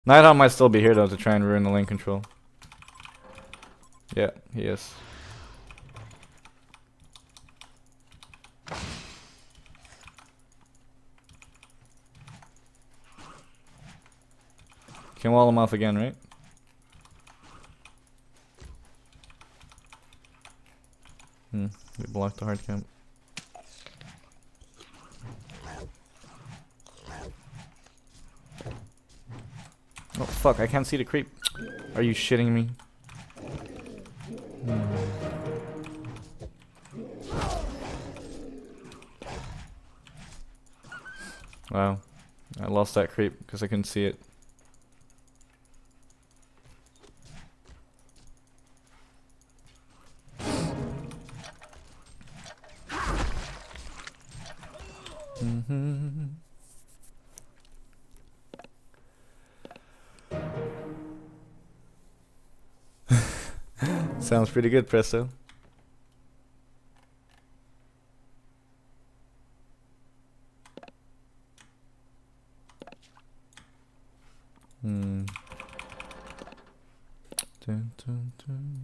Nighthawk might still be here though to try and ruin the lane control. Yeah, he is. Can wall him off again, right? We blocked the hard camp. Oh fuck, I can't see the creep. Are you shitting me? Wow. I lost that creep because I couldn't see it. Sounds pretty good, Presto. Dun, dun, dun.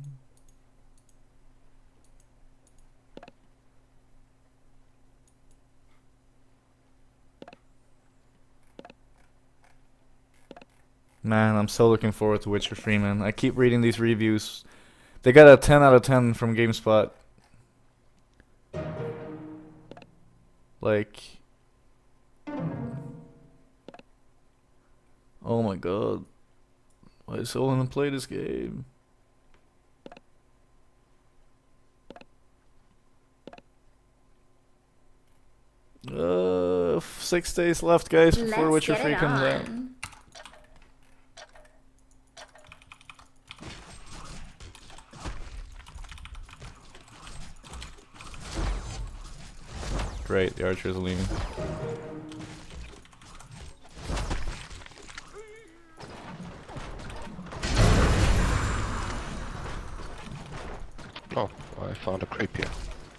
Man, I'm so looking forward to Witcher 3, man. I keep reading these reviews. They got a 10 out of 10 from GameSpot. Like... oh my god. Why is so wanna play this game? Uh, 6 days left, guys, before Witcher 3 comes out. Great, the archers are leaving. Oh, I found a creep here.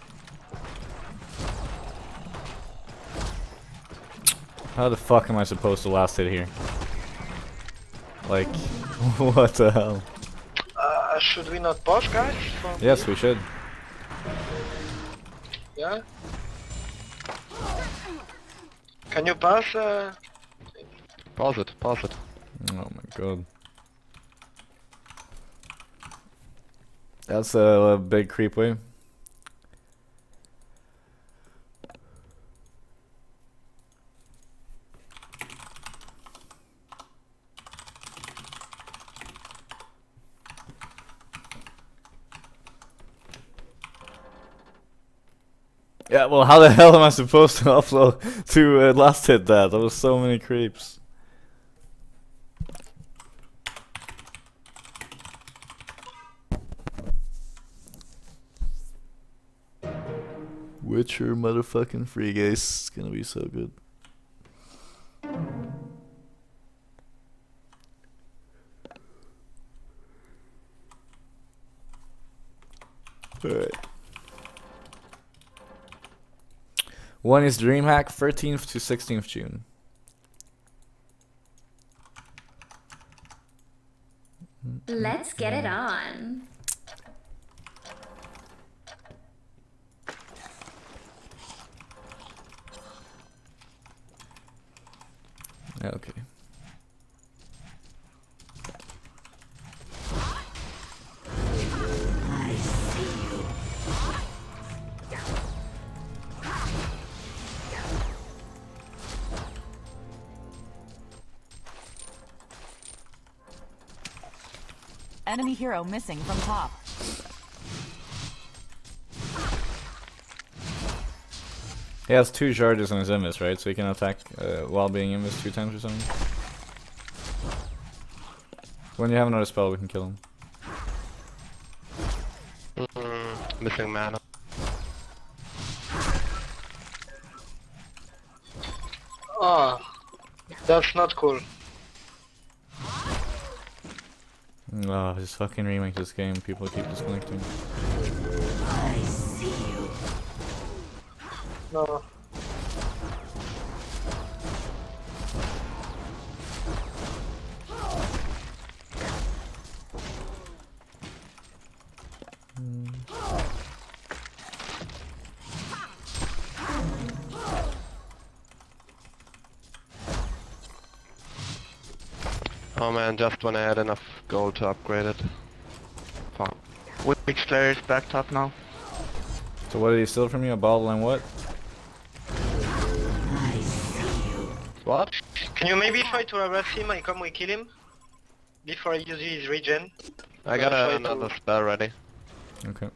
How the fuck am I supposed to last hit here? Like, what the hell? Should we not push, guys? Yes, we should. Yeah? Can you pass? Pause it, pause it. Oh my god. That's a big creep wave. Yeah, well, how the hell am I supposed to upload to last hit that? There was so many creeps. Witcher motherfucking free, guys. It's gonna be so good. Alright. One is DreamHack, 13th to 16th June. Let's get it on. Okay. Enemy hero missing from top. He has 2 charges on his invis, right? So he can attack while being invis 2 times or something. When you have another spell, we can kill him. Missing mana. Oh, that's not cool. Oh, just fucking remake this game. People keep disconnecting. I see you. No. Oh man, just when I had enough gold to upgrade it. Fuck. Which player is back top now? So what did he steal from you? A bottle and what? What? Can you maybe try to harass him and come we kill him? Before he uses his regen? I got try another to- spell ready. Okay.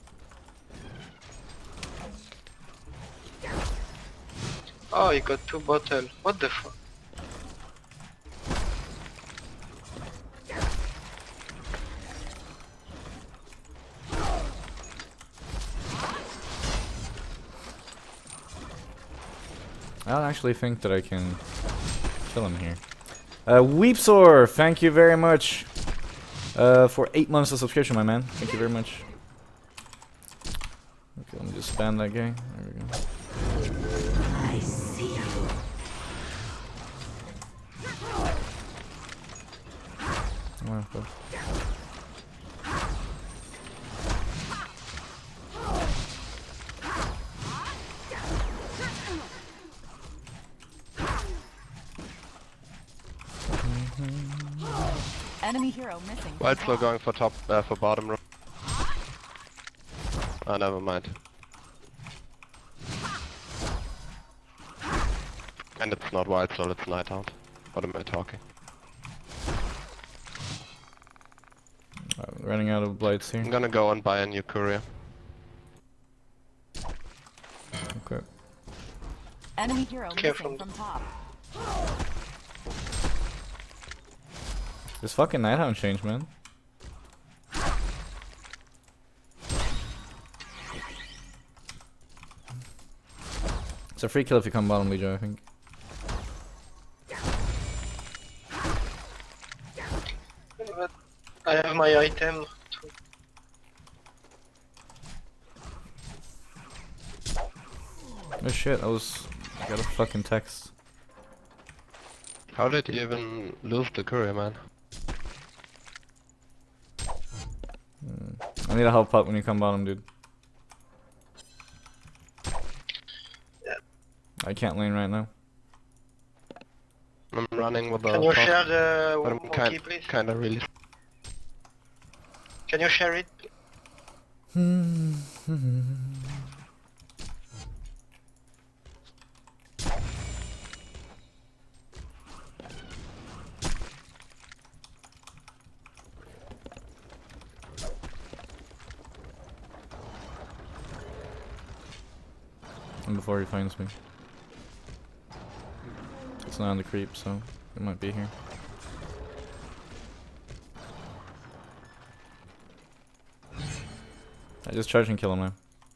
Oh, he got 2 bottles. What the fuck? I don't actually think that I can kill him here. Weepsor, thank you very much for 8 months of subscription, my man. Thank you very much. Okay, let me just spam that guy. There we go. I see you. Oh, well. Enemy hero missing. from White's still top. going for top, for bottom row. Oh, never mind. And it's not White Soul, it's Night Hound. What am I talking? Running out of blights here. I'm gonna go and buy a new courier. Okay. Enemy hero Careful. missing from top. This fucking Nighthound changed, man. It's a free kill if you come bottom, Lejo, I think. But I have my item. Oh shit, I got a fucking text. How did you even lose the courier, man? I need a help pot when you come bottom, dude. I can't lane right now. I'm running with the Can you top, share the but I'm monkey, please? kinda really... Can you share it? And before he finds me. It's not on the creep, so it might be here. I just charge and kill him now.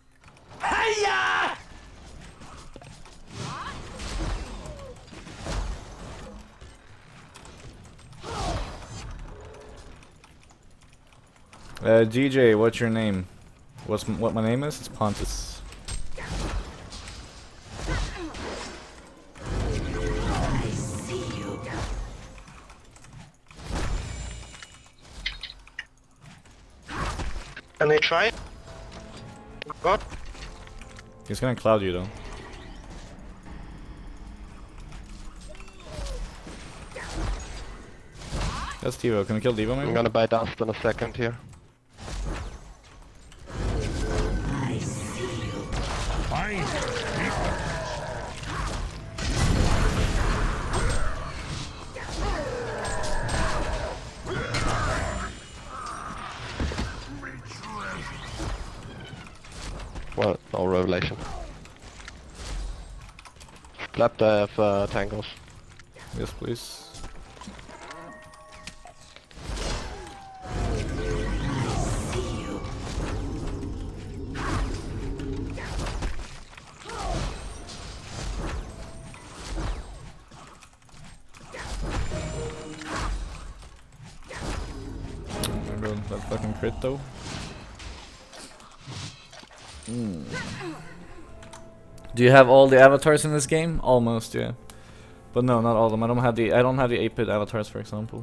DJ, what's your name? What my name is? It's Pontus. I see you. Can I try? God. He's gonna cloud you though. That's Tivo. Can we kill Devo maybe? I'm gonna buy dust in a second here. I see you. Well, no revelation. Clap the tangles. Yes, please. See you. Oh my god, that fucking crit though. Do you have all the avatars in this game? Almost, yeah. But no, not all of them. I don't have the 8-bit avatars, for example.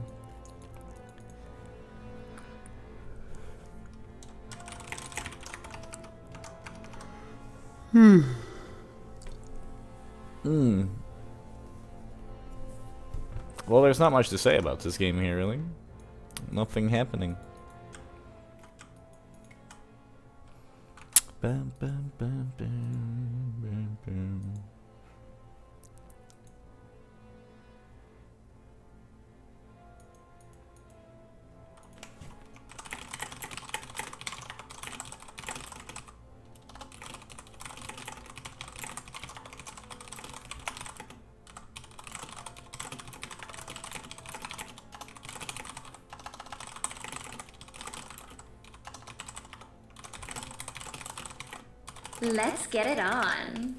Well, there's not much to say about this game here, really. Nothing happening. Bam, bam, bam, bam, bam, bam. Let's get it on.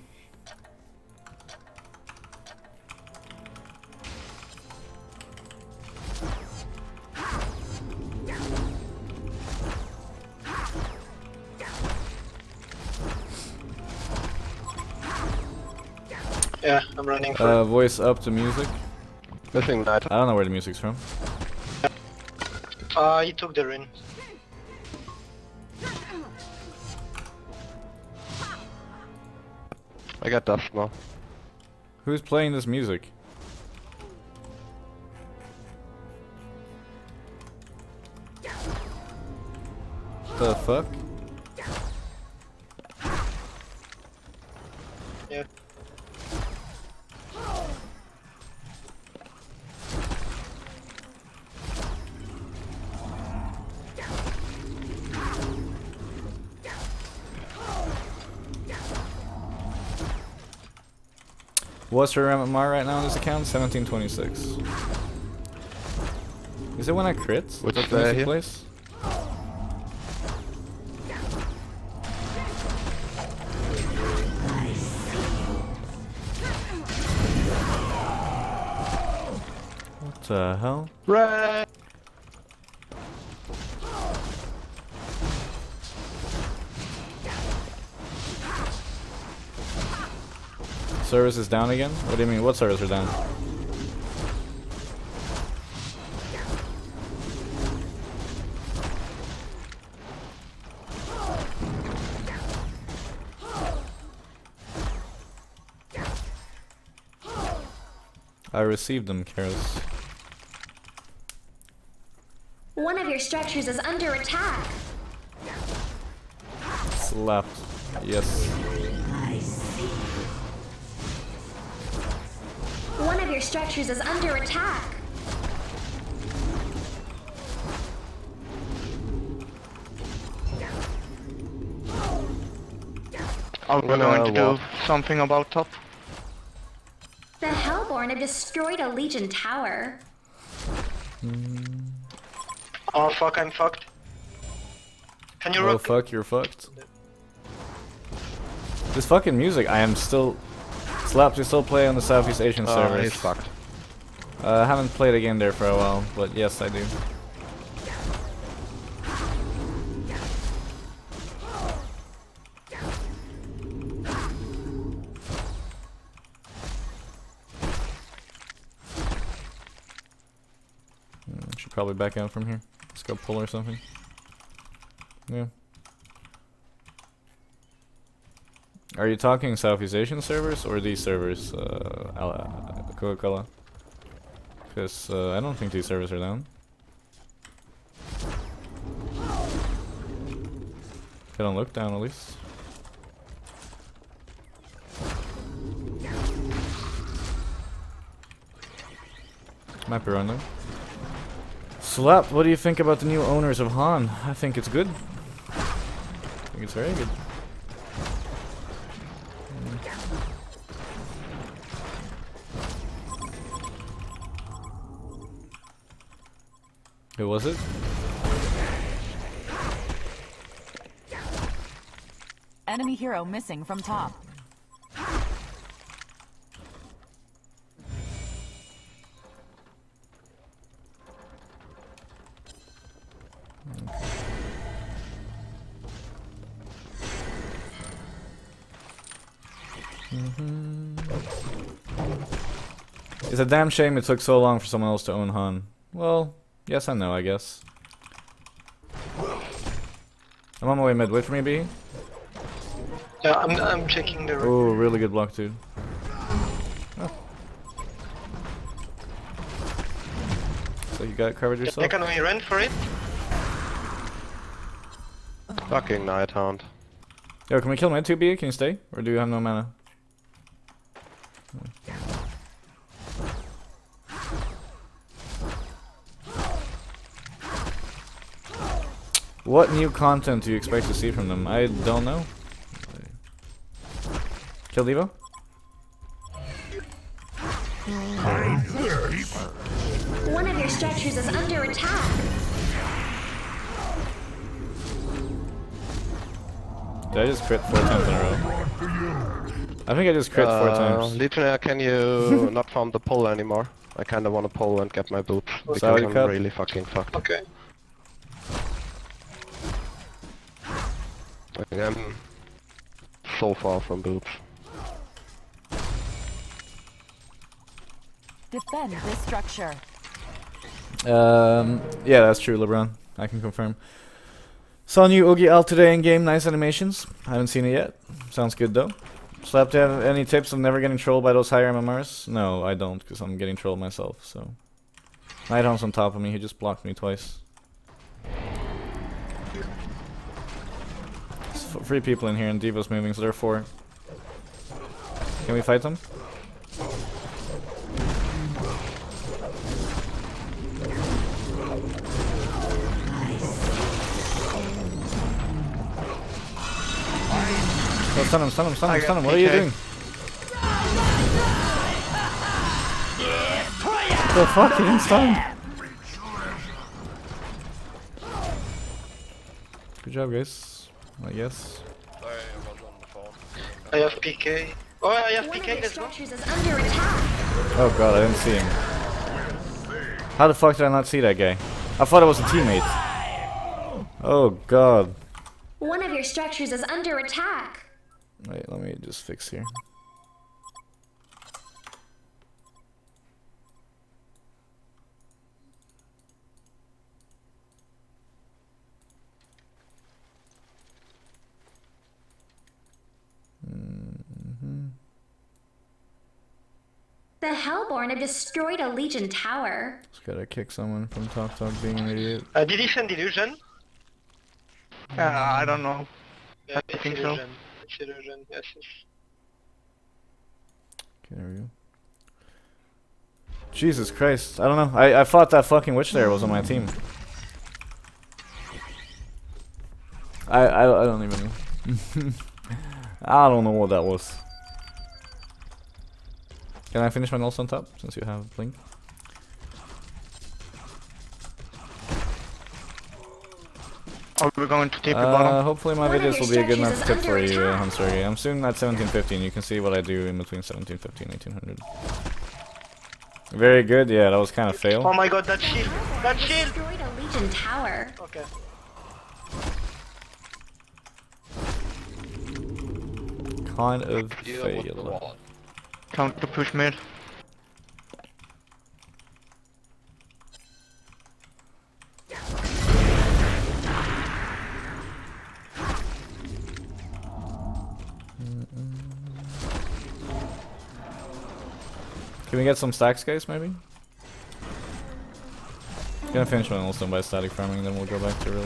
Yeah, I'm running for Voice up to music. Nothing that. I don't know where the music's from. he took the rune. I got dust now. Who's playing this music? The fuck? Yeah. What's her MMR right now on this account? 1726. Is it when I crit? What's that the music here? plays? What the hell? Right. Service is down again? What do you mean? What servers are down? I received them, Karos. One of your structures is under attack. Slapped. Yes. One of your structures is under attack. Are we going to do something about top? The Hellborn have destroyed a Legion tower. Oh fuck, I'm fucked. Can you Oh rock? fuck, you're fucked. This fucking music, I am still... Slapped, you still play on the Southeast Asian servers. He's fucked. I haven't played again there for a while, but yes, I do. Should probably back out from here. Let's go pull or something. Yeah. Are you talking Southeast Asian servers or these servers, Coca-Cola? Because I don't think these servers are down. They don't look down at least. Might be wrong though. Slap, what do you think about the new owners of Han? I think it's good. I think it's very good. Who was it? Enemy hero missing from top. It's a damn shame it took so long for someone else to own Han. Well, yes and no, I guess. I'm on my way mid. Wait for me, B. Yeah, I'm checking the rune. Oh, really good block, dude. Oh. like you got covered yourself. Can we run for it? Fucking Night Hound. Yo, can we kill mid 2B? Can you stay? Or do you have no mana? What new content do you expect to see from them? I don't know. Kill Devo? One of your structures is under attack. Did I just crit 4 times in a row? I think I just crit 4 times. Legionnaire, can you not farm the pull anymore? I kinda wanna pull and get my boots because Saudi I'm Cup? really fucking fucked. Okay. I'm so far from boots. Defend this structure. Yeah, that's true, LeBron. I can confirm. Saw new Oogie out today in game. Nice animations. Haven't seen it yet. Sounds good though. Slap, do you have any tips on never getting trolled by those higher MMRs? No, I don't, because I'm getting trolled myself. So, Nighthound's on top of me. He just blocked me twice. There's 3 people in here, and Devo's moving, so there are 4. Can we fight them? Oh, stun him, stun him, stun him, stun him. What are you doing? The fuck? He didn't stun him. Good job, guys. I guess. Sorry, I was on the phone. I have PK. Oh, I have One of PK, your let's go. structures is under attack. Oh god, I didn't see him. How the fuck did I not see that guy? I thought it was a teammate. Oh god. One of your structures is under attack. Wait, let me just fix here. The Hellborn have destroyed a Legion tower. Just gotta kick someone from Talk being an idiot. Did he send illusion? I don't know. Yeah, I think so. It's illusion, yes. Okay, there we go. Jesus Christ, I don't know. I thought that fucking witch there was on my team. I don't even. I don't know what that was. Can I finish my nulls on top since you have blink? Are we going to TP bottom? Hopefully my One of videos your will be a good enough structures tip is for under you, attack. Hansurgi. I'm soon at 1715. You can see what I do in between 1715 and 1800. Very good. Yeah, that was kind of fail. Oh my god, that shield! That shield! Destroyed a Legion tower. Okay. Kind of Deal with the fail. wall. Counter push mid. Can we get some stacks, guys, maybe? Gonna finish my nullstone by static farming, then we'll go back to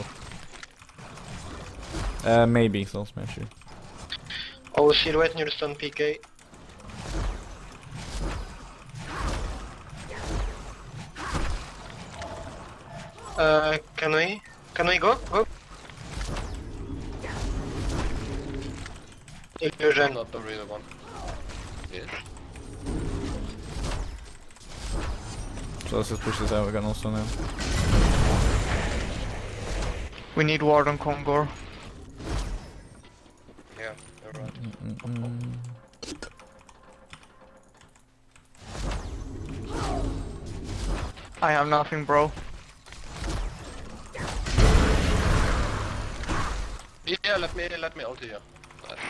real. Maybe, Soul Smasher. Oh, silhouette near stone PK. Can we? Can we go? Go. Illusion. Not the real one. Yes. So let's just push this out, we got nullstone now. We need ward on Kongor. Yeah, you're right. I have nothing, bro. Yeah, let me ult here. Nice.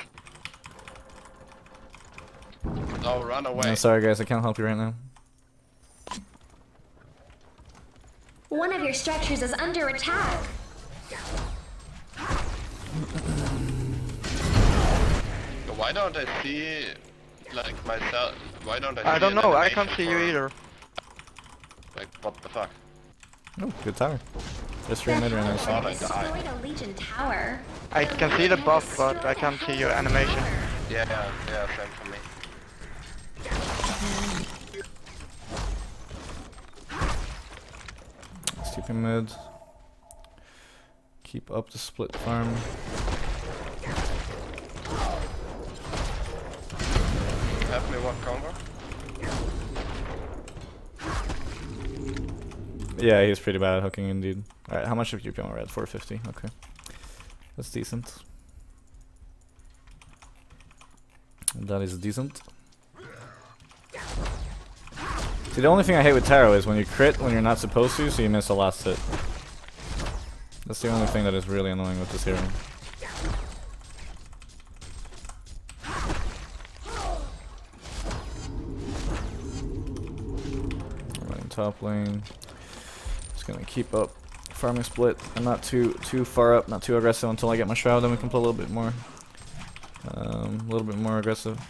No, run away. No, sorry guys, I can't help you right now. One of your structures is under attack. Why don't I see, like, myself? Why don't I see I don't an know, I animation can't see you for- either. Like, what the fuck? Oh, good tower. Just The 3 mid right now. Hellborn I destroyed a Legion tower. I can see the buff, but I can't see your animation. Yeah, same for me. Stupid mid. Keep up the split farm. Help me what combo? Yeah, he's pretty bad at hooking indeed. Alright, how much of your we're at? 450. Okay. That's decent. That is decent. See, the only thing I hate with Taro is when you crit when you're not supposed to, so you miss the last hit. That's the only thing that is really annoying with this hero. Running top lane. Just gonna keep up farming split. I'm not too far up, not too aggressive until I get my shroud, then we can play a little bit more. Aggressive.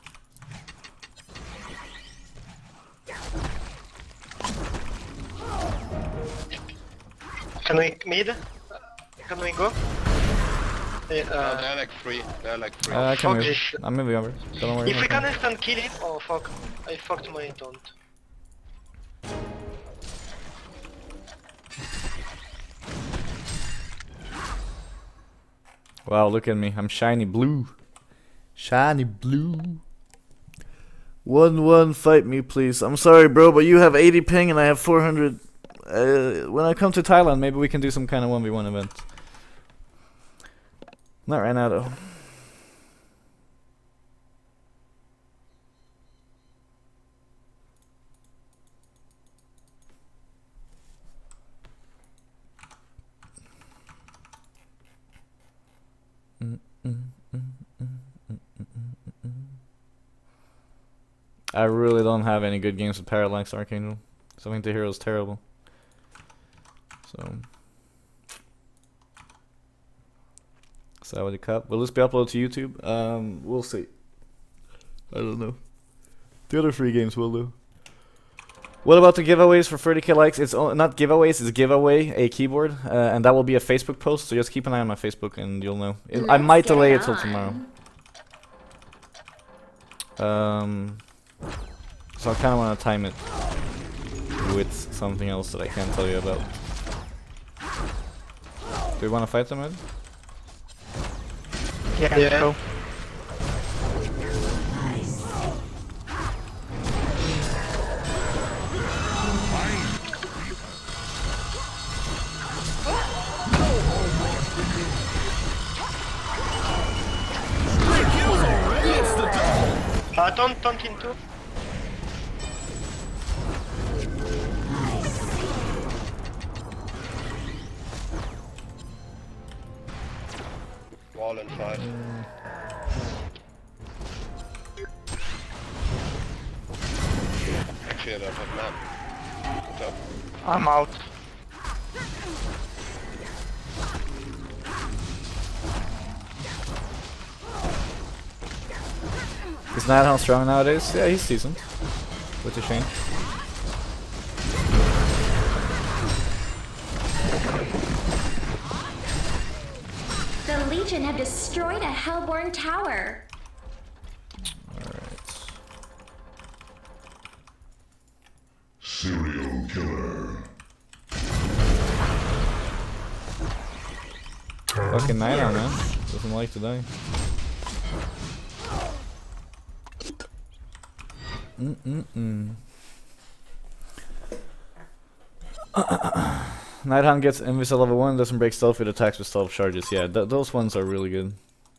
Can we mid? Can we go? They're like free. They're like free. I can fuck move. this. I'm moving over. Don't worry. If we okay. can instant kill him, oh fuck, I fucked my taunt. Wow, look at me. I'm shiny blue. Shiny blue. 1-1, fight me, please. I'm sorry, bro, but you have 80 ping and I have 400. When I come to Thailand, maybe we can do some kind of 1v1 event. Not right now, though. I really don't have any good games with Parallax Archangel. So I think the hero is terrible. So Saudi Cup. Will this be uploaded to YouTube? We'll see. I don't know. The other free games will do. What about the giveaways for 30k likes? It's not giveaways, it's giveaway a keyboard, and that will be a Facebook post. So just keep an eye on my Facebook, and you'll know. I might delay it till tomorrow. So I kind of want to time it with something else that I can't tell you about. Do we want to fight them, Ed? Yeah, Yeah. go. Taunt into. Wall inside. Actually, I don't have man. What's up? I'm out. Is Nadhan strong nowadays? Yeah, he's decent. With a Shane. The Legion have destroyed a Hellborn tower. Alright. Serial killer. Fucking Nadhan, man. Doesn't like to die. Nighthound gets Invis at level 1, doesn't break stealth, it attacks with stealth charges. Yeah, those ones are really good.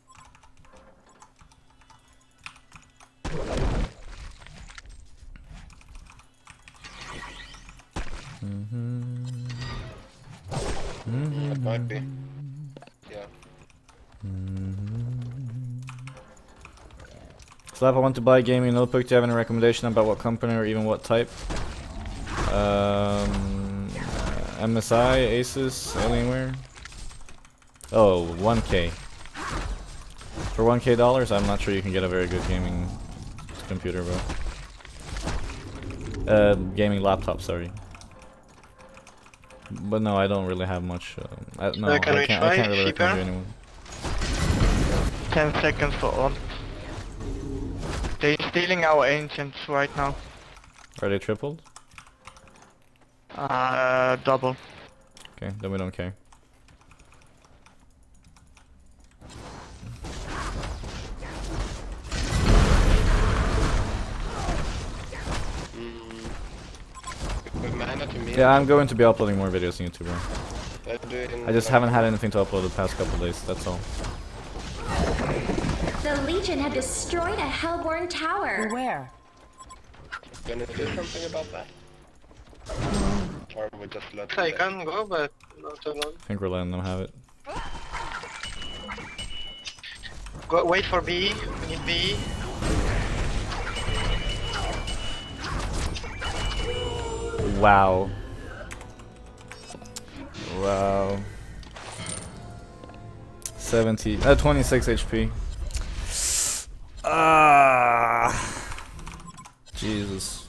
It might be. Yeah. Slap, I want to buy a gaming notebook. Do you have any recommendation about what company or even what type? MSI, Asus, Alienware. Oh, 1K. For 1K dollars, I'm not sure you can get a very good gaming computer, bro. Gaming laptop, sorry. But no, I don't really have much. No, Can we I try can't really Reaper? recommend you anyone. 10 seconds for ult. They're stealing our ancients right now. Are they tripled? Double. Okay, then we don't care. Yeah, I'm going to be uploading more videos on YouTube, bro. I just haven't had anything to upload the past couple days, that's all. The Legion have destroyed a Hellborn tower. Beware. Gonna do something about that? Or we just let I can go, but not alone. I think we're letting them have it. Go, wait for B. We need B. Wow. Wow. 26 HP. Ah. Jesus.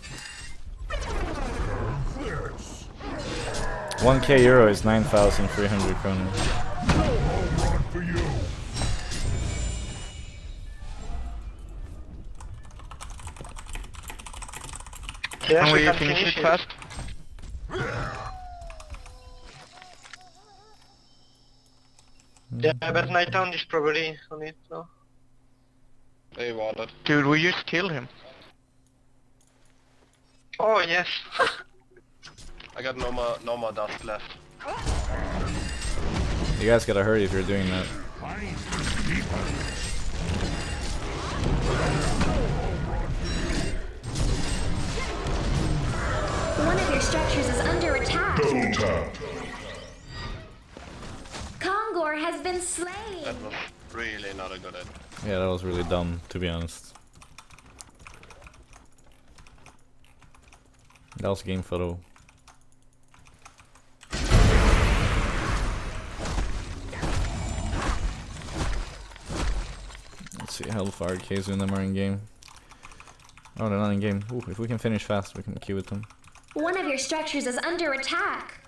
1k euro is 9,300 kroner. Yes, Can we we can finish finish it it. fast? Yeah, but Nighttown is probably on it now. They wanted. Dude, we just killed him. Oh, yes. I got no more dust left. You guys gotta hurry if you're doing that. One of your structures is under attack. Kongor has been slain. That was really not a good idea. Yeah, that was really dumb, to be honest. That was game photo. Let's see how far Keizu and them are in game. Oh, they're not in game. Ooh, if we can finish fast, we can queue with them. One of your structures is under attack.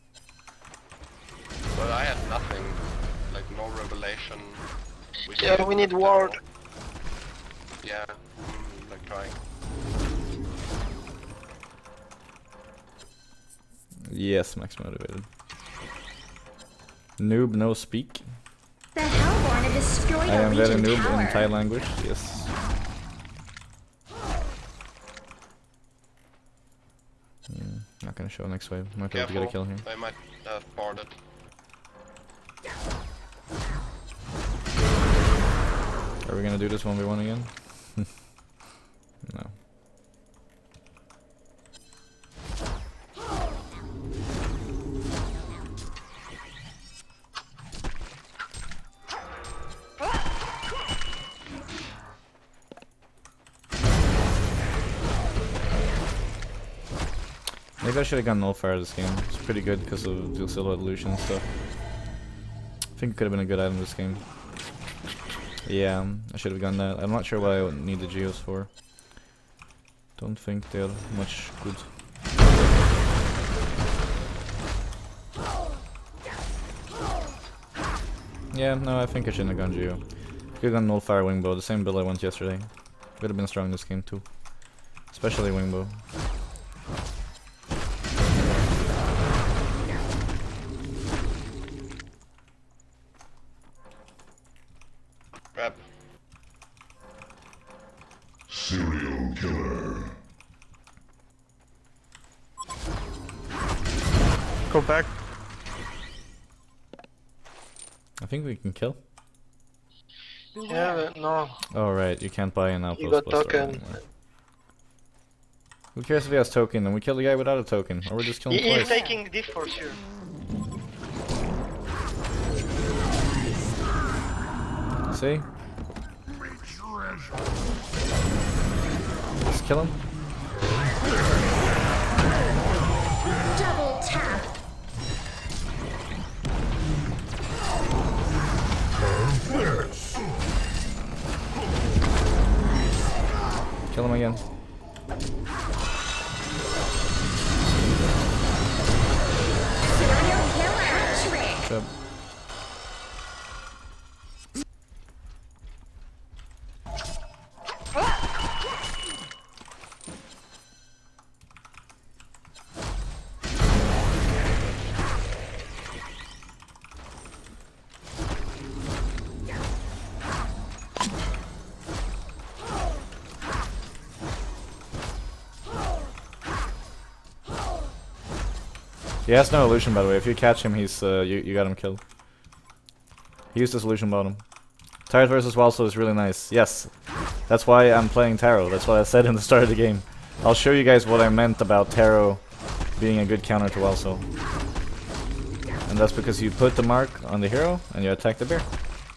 But I had nothing. Like no revelation. Yeah, we need ward. Yeah, like trying. Yes, max motivated. Noob, no speak. The Hellborn have destroyed I a am very Legion noob tower. in Thai language, yes. Not gonna show next wave. Might be able to get a kill here. I might board it. Are we gonna do this 1v1 again? No. Maybe I should have gone Nullfire this game. It's pretty good because of the Silhouette Illusion and stuff. I think it could have been a good item this game. Yeah, I should have gone that. I'm not sure what I would need the Geos for. Don't think they're much good. Yeah, no, I think I shouldn't have gone Geo. Could have gone Nullfire Wingbow, the same build I went yesterday. Would have been strong this game too. Especially Wingbow. Grab. Serial killer. Go back. I think we can kill. Yeah, but no. Oh right, you can't buy an outpost. You got plus token. anymore. Who cares if he has token? Then we kill the guy without a token, or we're just killing He is twice. taking this for sure. See? Just kill him. Double tap. Kill him again. He has no illusion, by the way. If you catch him, he's you got him killed. He used his illusion bottom. Tyrant versus Walso is really nice. Yes, that's why I'm playing Taro. That's what I said in the start of the game. I'll show you guys what I meant about Taro being a good counter to Walso. And that's because you put the mark on the hero and you attack the bear.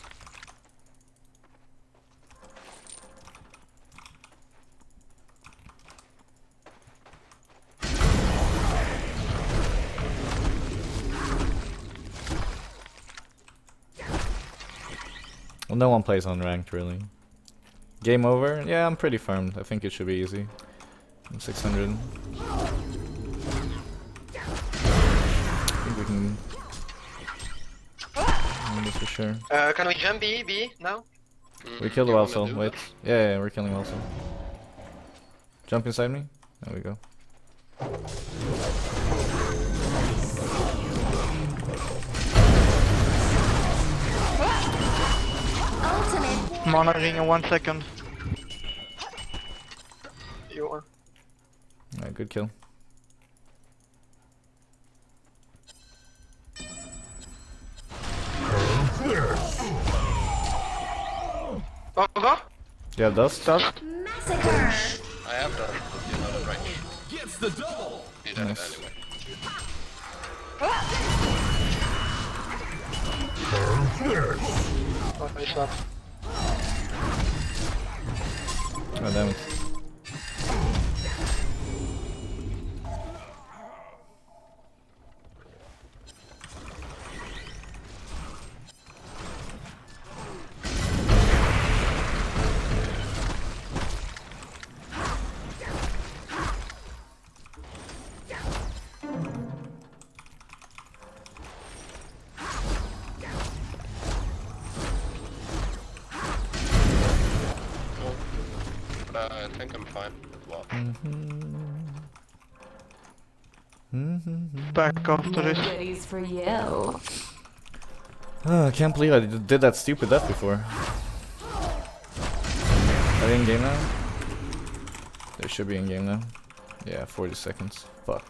Well, no one plays on ranked, really. Game over? Yeah, I'm pretty farmed. I think it should be easy. I'm 600. I think we can win this for sure. Can we jump B now? We killed You wanna also. do Wait. that? Yeah, we're killing also. Jump inside me? There we go. Ultimate. Mana ring in 1 second. You are. Alright, good kill. Over? You have dust? Massacre. I have done, but you know the range. Gets the double. You'd have it Nice. anyway. Oh, nice up. Oh, damn it. But I think I'm fine with what. Back after this. Goodies for you. Oh, I can't believe I did that stupid death before. Are they in game now? They should be in game now. Yeah, 40 seconds. Fuck.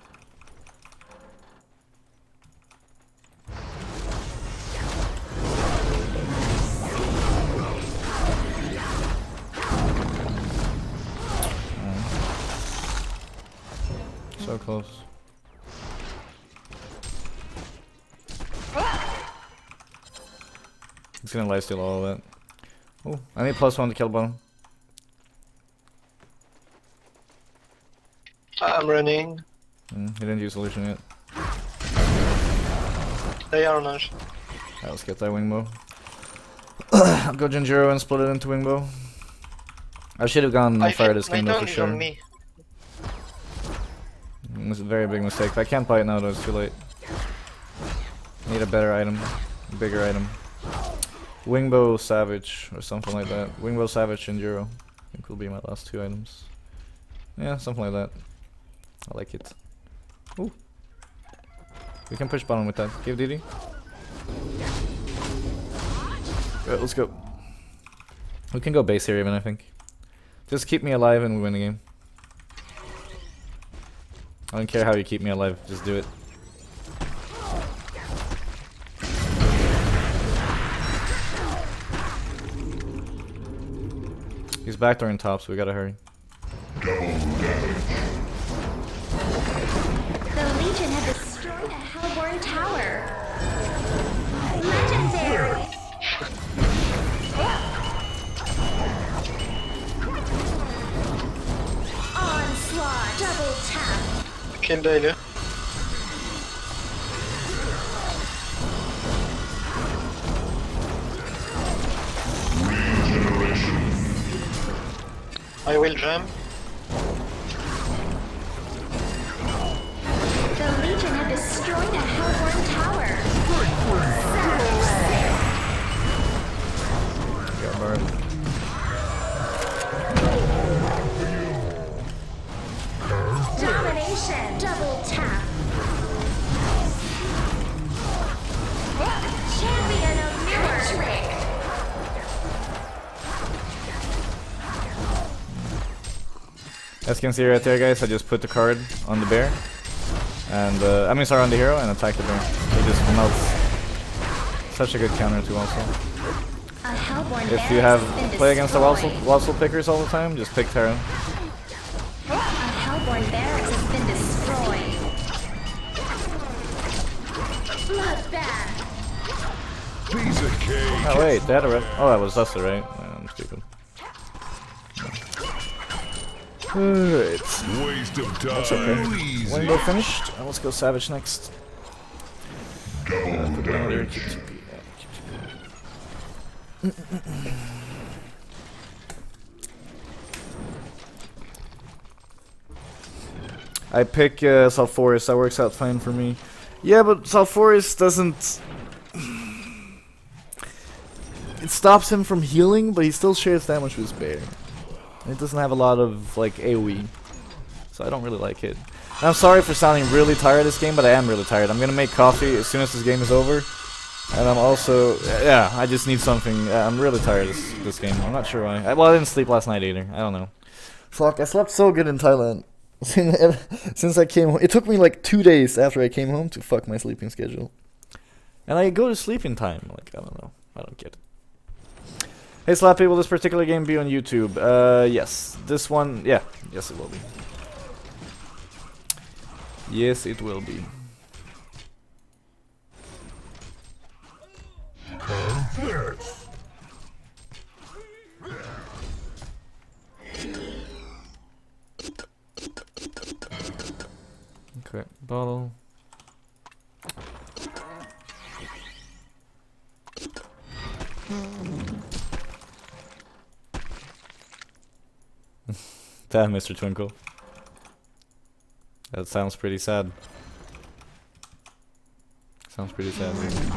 So close. He's gonna lifesteal all of that. Oh, I need +1 to kill bottom. I'm running. He didn't use illusion yet. They are not. Alright, let's get that wingbow. I'll go Genjuro and split it into wingbow. I should have gone I fire think this my game though turn for is sure. on me. It was a very big mistake, but I can't buy it now though, it's too late. Need a better item. A bigger item. Wingbow Savage or something like that. Wingbow Savage Enduro. I think will be my last 2 items. Yeah, something like that. I like it. Ooh. We can push bottom with that. Give DD. Right, let's go. We can go base here even, I think. Just keep me alive and we win the game. I don't care how you keep me alive, just do it. He's backdooring top, so we gotta hurry. The Legion have destroyed a Hellborn tower. Legendary. Onslaught. Double tap. Kill daily. I will jump. The Legion have destroyed a Hellborn tower. Got burned. Domination. Double tap. Champion of Newark. As you can see right there, guys, I just put the card on the bear. And I mean, sorry, on the hero and attack the bear. He just melts. Such a good counter too, also. A Hellborn If you barracks have has been play against the destroyed. Wassel pickers all the time, just pick Terra. A Hellborn barracks has been destroyed. Bloodbath. Piece of cake. Oh wait, they had a red. Oh, that was Duster, right? I'm stupid. Alright. Waste of time. That's okay. Easy. Window finished. Let's go Savage next. Double damage. I pick Sulfuris, that works out fine for me. Yeah, but Sulfuris doesn't... It stops him from healing, but he still shares damage with his bear. And it doesn't have a lot of, like, AoE. So I don't really like it. And I'm sorry for sounding really tired this game, but I am really tired. I'm gonna make coffee as soon as this game is over. And I'm also... yeah, I just need something. I'm really tired of this game. I'm not sure why. Well, I didn't sleep last night either. I don't know. Fuck, I slept so good in Thailand. Since I came home. It took me like 2 days after I came home to fuck my sleeping schedule. And I go to sleep in time. Like, I don't know. I don't get it. Hey Slappy, will this particular game be on YouTube? Yes. This one, yeah. Yes, it will be. Yes, it will be. Okay, bottle. Damn, Mr. Twinkle. That sounds pretty sad. Sounds pretty sad.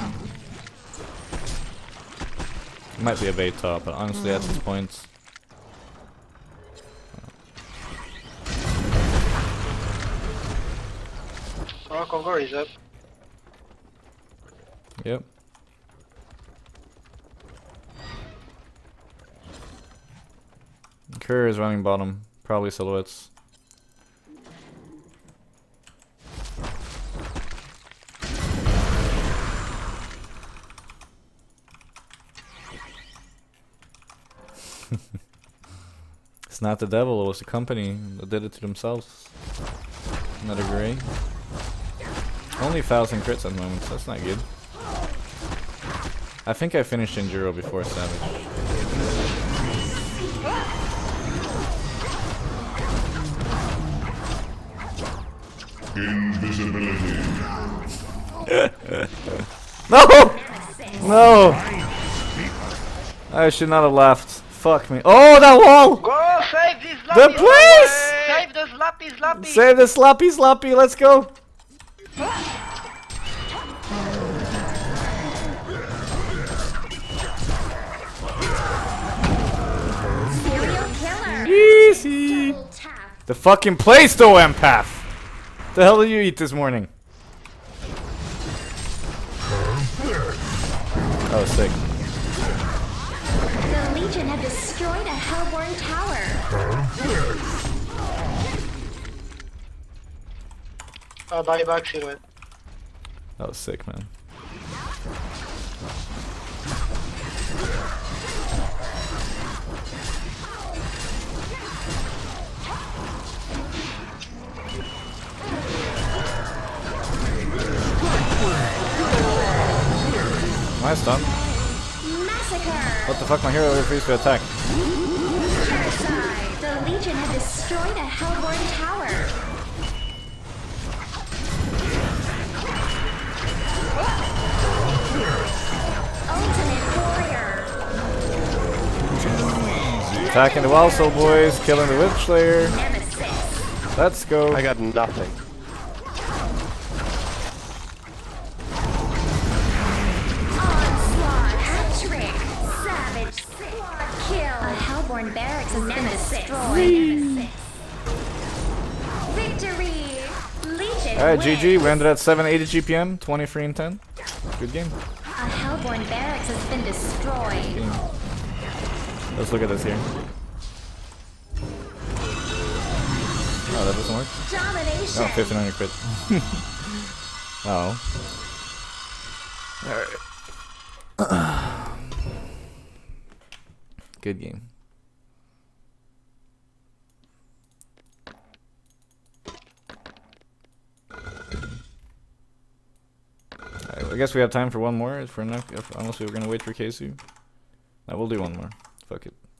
It might be a bait top, but honestly, at this point. Oh, Congo is up. Yep. Kerr is running bottom, probably silhouettes. It's not the devil, it was the company that did it to themselves. Another gray. Only 1,000 crits at the moment, so that's not good. I think I finished Enduro before Savage. Invisibility. No! No! I should not have laughed. Fuck me. Oh, that wall! Go save this Slappy! The place! Save the Slappy! Save the Slappy, let's go! Serial killer. Easy! Tap. The fucking place though, empath! The hell did you eat this morning? Oh, sick. The Legion have destroyed a Hellborn tower. Buy back silhouette. That was sick, man. Nice stun. Massacre. What the fuck, my hero refused to attack. Genocide. The Legion have destroyed a Hellborn tower. Ultimate warrior. Attacking the Wild Soul boys, killing the Witch Slayer. Nemesis. Let's go. I got nothing. Onslaught. Hat-trick. Savage. Squad kill. A Hellborn barracks has been destroyed. Victory. Legion Alright, wins. GG. We ended at 780 GPM, 23 and 10. Good game. A Hellborn barracks has been destroyed. Let's look at this here. Oh, that doesn't work? Domination. Oh, 59 crit. Oh. Alright. Good game. Alright, I guess we have time for one more. Unless we were gonna wait for Keisu. I will do one more. Fuck it.